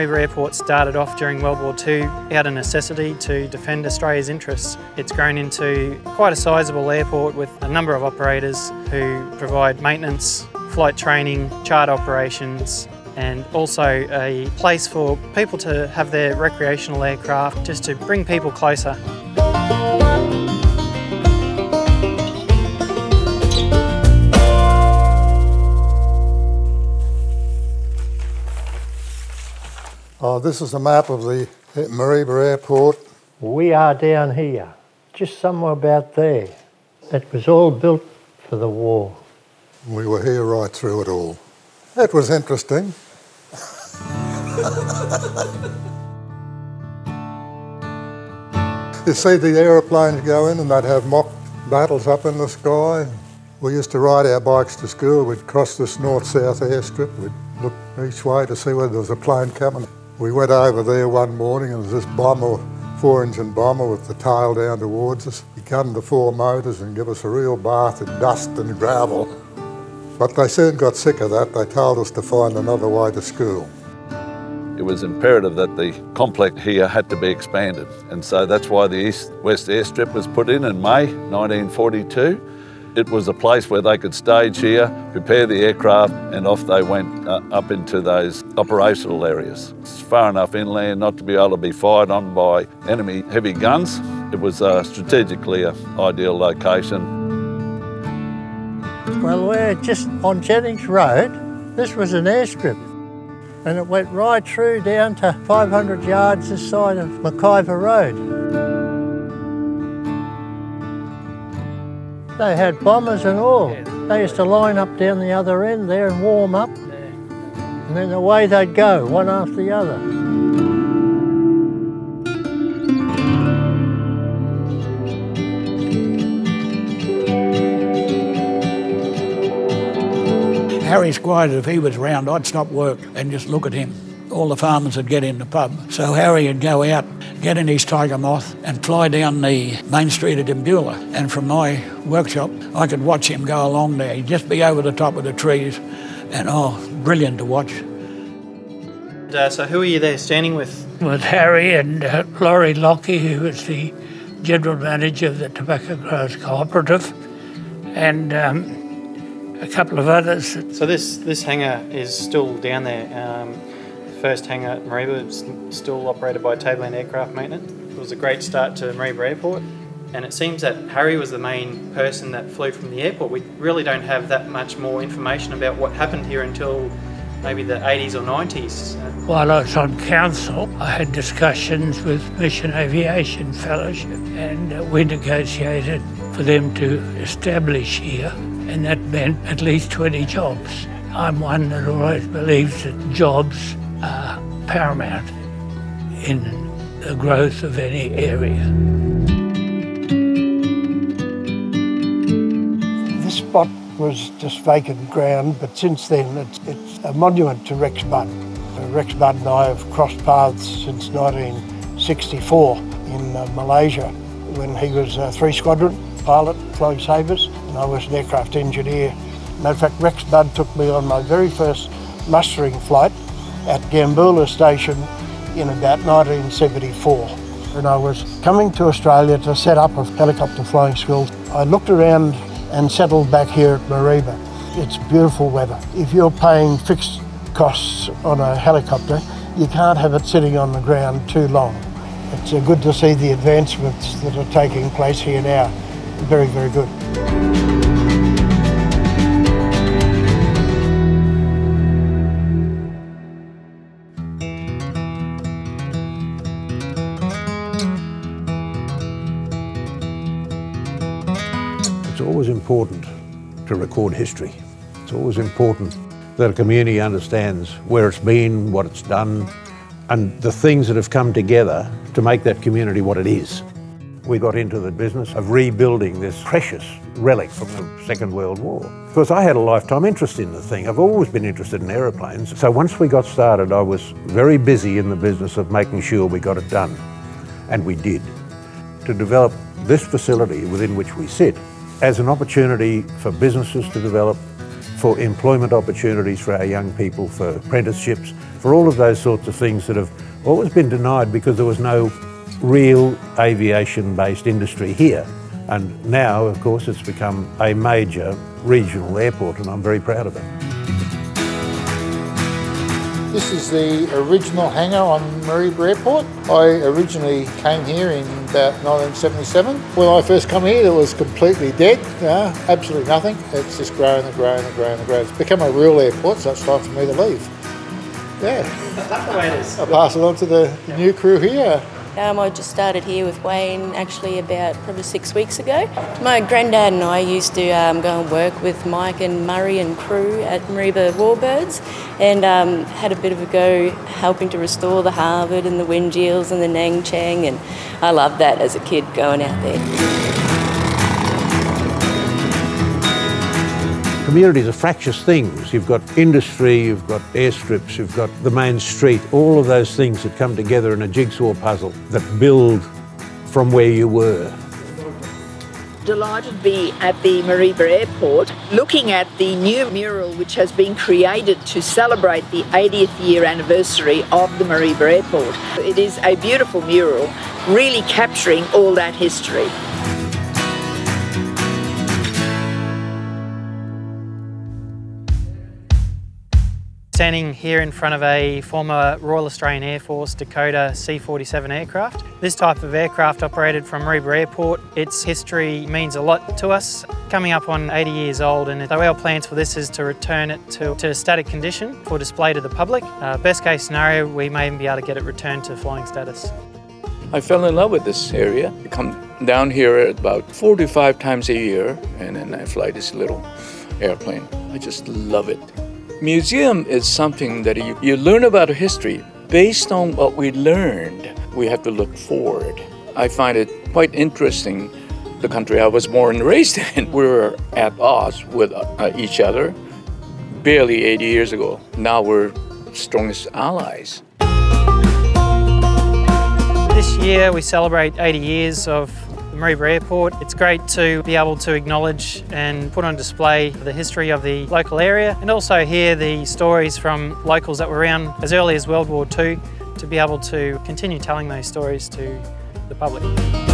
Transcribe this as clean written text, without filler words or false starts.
Mareeba Airport started off during World War II out of necessity to defend Australia's interests. It's grown into quite a sizable airport with a number of operators who provide maintenance, flight training, charter operations, and also a place for people to have their recreational aircraft just to bring people closer. This is a map of the Mareeba Airport. We are down here, just somewhere about there. It was all built for the war. We were here right through it all. It was interesting. You see the aeroplanes go in and they'd have mock battles up in the sky. We used to ride our bikes to school. We'd cross this north-south airstrip. We'd look each way to see whether there was a plane coming. We went over there one morning and there was this bomber, 4-engine bomber with the tail down towards us. He gunned the 4 motors and gave us a real bath in dust and gravel. But they soon got sick of that. They told us to find another way to school. It was imperative that the complex here had to be expanded, and so that's why the East-West airstrip was put in May 1942. It was a place where they could stage here, prepare the aircraft, and off they went up into those operational areas. It's far enough inland not to be able to be fired on by enemy heavy guns. It was strategically an ideal location. Well, we're just on Jennings Road. This was an airstrip, and it went right through down to 500 yards this side of McGilvray Road. They had bombers and all. They used to line up down the other end there and warm up, and then away they'd go, one after the other. Harry Squires, if he was round, I'd stop work and just look at him. All the farmers would get in the pub. So Harry would go out, get in his Tiger Moth and fly down the main street of Dunigan. And from my workshop, I could watch him go along there. He'd just be over the top of the trees and, oh, brilliant to watch. So who are you there standing with? With Harry and Laurie Lockie, who was the General Manager of the Tobacco Growers Cooperative, and a couple of others. So this hangar is still down there. First hangar at Mareeba is still operated by Tableland Aircraft Maintenance. It was a great start to Mareeba Airport, and it seems that Harry was the main person that flew from the airport. We really don't have that much more information about what happened here until maybe the 80s or 90s. While I was on council, I had discussions with Mission Aviation Fellowship, and we negotiated for them to establish here, and that meant at least 20 jobs. I'm one that always believes that jobs are paramount in the growth of any area. This spot was just vacant ground, but since then it's a monument to Rex Budd. Rex Budd and I have crossed paths since 1964 in Malaysia when he was a 3 Squadron pilot, flying Sabres, and I was an aircraft engineer. Matter of fact, Rex Budd took me on my very first mustering flight at Gambula Station in about 1974. When I was coming to Australia to set up a helicopter flying school, I looked around and settled back here at Mareeba. It's beautiful weather. If you're paying fixed costs on a helicopter, you can't have it sitting on the ground too long. It's good to see the advancements that are taking place here now. Very, very good. It's always important to record history. It's always important that a community understands where it's been, what it's done, and the things that have come together to make that community what it is. We got into the business of rebuilding this precious relic from the Second World War. Because I had a lifetime interest in the thing. I've always been interested in aeroplanes. So once we got started, I was very busy in the business of making sure we got it done. And we did. To develop this facility within which we sit as an opportunity for businesses to develop, for employment opportunities for our young people, for apprenticeships, for all of those sorts of things that have always been denied because there was no real aviation-based industry here. And now, of course, it's become a major regional airport, and I'm very proud of it. This is the original hangar on Mareeba Airport. I originally came here in about 1977. When I first come here, it was completely dead, absolutely nothing. It's just grown and grown and grown and grown. It's become a real airport, so it's time for me to leave. Yeah. That's the way it is. I'll pass it on to the new crew here. I just started here with Wayne actually about probably 6 weeks ago. My granddad and I used to go and work with Mike and Murray and crew at Mareeba Warbirds, and had a bit of a go helping to restore the Harvard and the Windjills and the Nang Chang, and I loved that as a kid going out there. Communities are fractious things. You've got industry, you've got airstrips, you've got the main street, all of those things that come together in a jigsaw puzzle that build from where you were. Delighted to be at the Mareeba Airport looking at the new mural which has been created to celebrate the 80th year anniversary of the Mareeba Airport. It is a beautiful mural, really capturing all that history. Standing here in front of a former Royal Australian Air Force Dakota C-47 aircraft. This type of aircraft operated from Mareeba Airport. Its history means a lot to us. Coming up on 80 years old, and so our plans for this is to return it to a static condition for display to the public. Best case scenario, we may even be able to get it returned to flying status. I fell in love with this area. I come down here about 4 to 5 times a year, and then I fly this little airplane. I just love it. Museum is something that you learn about a history. Based on what we learned, we have to look forward. I find it quite interesting, the country I was born and raised in. We were at odds with each other barely 80 years ago. Now we're strongest allies. This year we celebrate 80 years of Mareeba Airport. It's great to be able to acknowledge and put on display the history of the local area, and also hear the stories from locals that were around as early as World War II, to be able to continue telling those stories to the public.